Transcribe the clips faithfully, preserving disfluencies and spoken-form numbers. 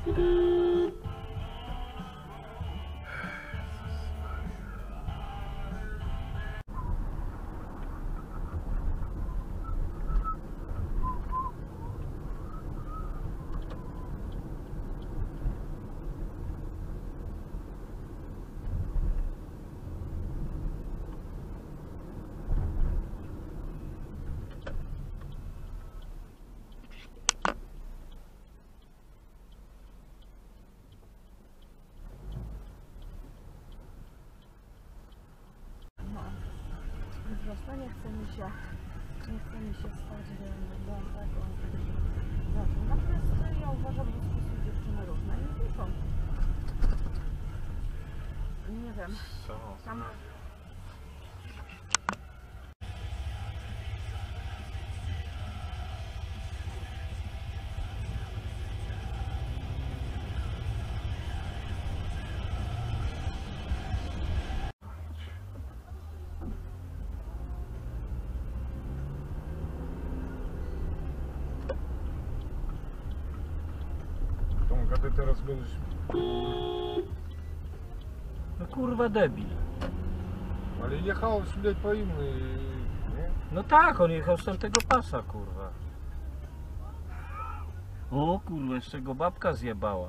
Prosto nie chce mi się, nie chce mi się stać do tego. Natomiast ja uważam, że sposób dziewczyny różne i nie są. Nie wiem. Tam... A ty teraz będziesz... No kurwa debil. Ale jechałeś блядь, po innej, nie? No tak, on jechał z tamtego pasa, kurwa. O kurwa, jeszcze go babka zjebała.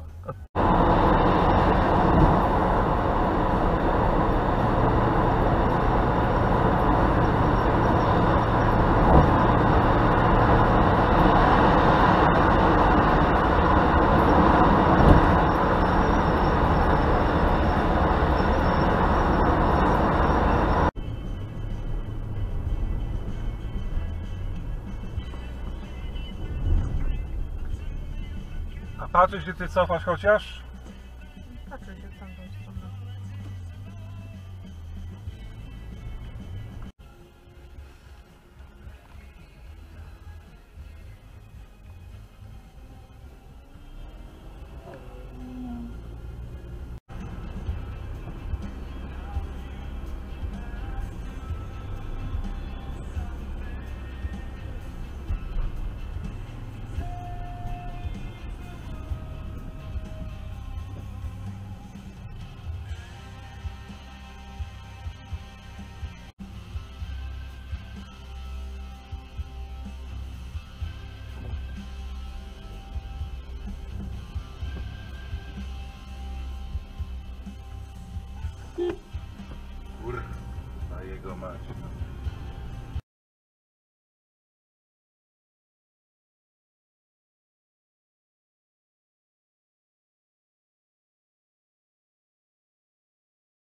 A patrzysz, że ty cofasz chociaż? Patrzę się w tamtą stronę. Kurwa, jego mać.